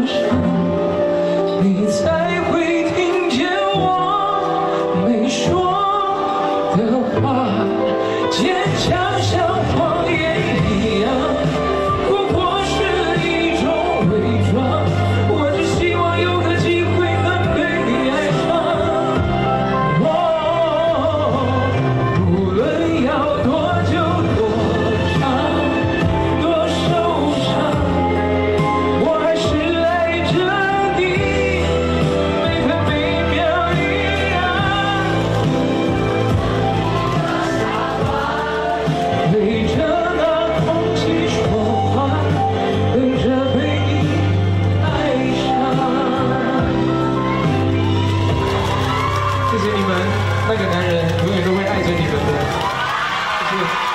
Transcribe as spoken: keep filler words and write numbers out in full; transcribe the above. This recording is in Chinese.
上，你才会听见我没说的话，坚强像谎言一样，不过是一种伪装。我只希望有个机会能被你爱上。哦，无论要多久多长多受伤，我还是爱着你，每分每秒一样。对着那空气说话，等着被你爱上。谢谢你们，那个男人永远都会爱着你们的。谢谢。